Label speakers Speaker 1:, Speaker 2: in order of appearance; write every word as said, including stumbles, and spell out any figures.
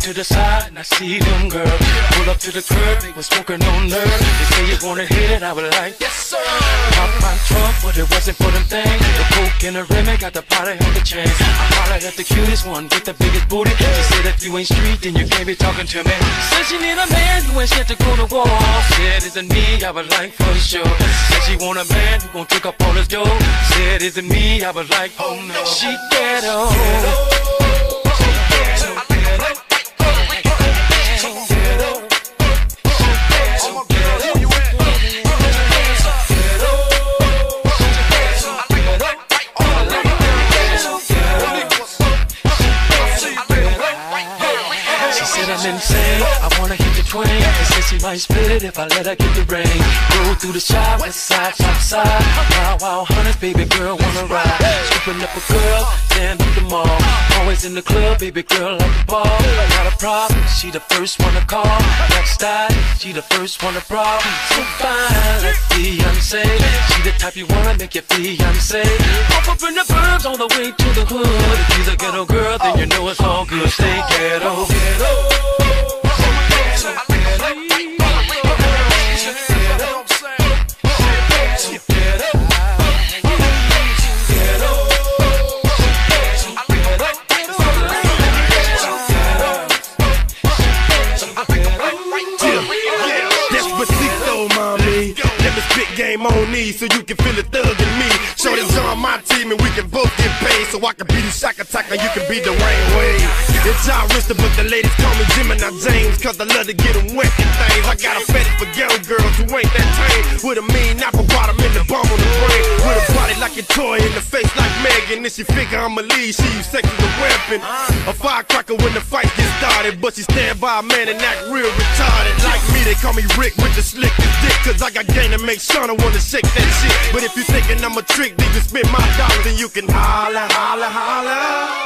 Speaker 1: to the side and I see them girls. Pull up to the curb, they was smoking on nerve. They say you wanna hit it, I was like, yes sir. Pop my trunk, but it wasn't for them things. The coke and the rim, got the party on the chain. I hollered at the cutest one with the biggest booty. She said if you ain't street, then you can't be talking to me. Said she need a man who ain't scared to go to war. Said isn't me, I was like for sure. Said she want a man who gon' take up all his dough. Said isn't me, I was like, oh no. She ghetto. I'm insane, I wanna hit the twain. She said she might split it if I let her get the rain. Go through the shop, west side, top side. Wild, wild hunters, baby girl wanna ride. Scooping up a girl, stand up the mall. Always in the club, baby girl like the ball. Not a problem, she the first one to call. Black style, she the first one to problem. So fine, like Beyonce. She the type you wanna make your fiance. Pop up in the burbs all the way to the hood. If she's a ghetto girl, then you know it's all good. Stay ghetto, ghetto.
Speaker 2: Game on these so you can feel the thug in me. Shorty join my team and we can both get paid. So I can be the shock attacker, you can be the rain wave. It's all risky, but the ladies call me Gemini James, cause I love to get them wet and things. I got a fetish for young girls who ain't that tame. With a mean apple bottom in the bomb on the brain. With a body like a toy in the face like Megan. And she figure I'm a lead, she use sex as a weapon. A firecracker when the fight gets started. But she stand by a man and act real retarded. Like me, they call me Rick with the slickest dick. Cause I got game to make sure I wanna shake that shit. But if you thinking I'm a trick, then you spend my dollars and you can holla, holla, holla.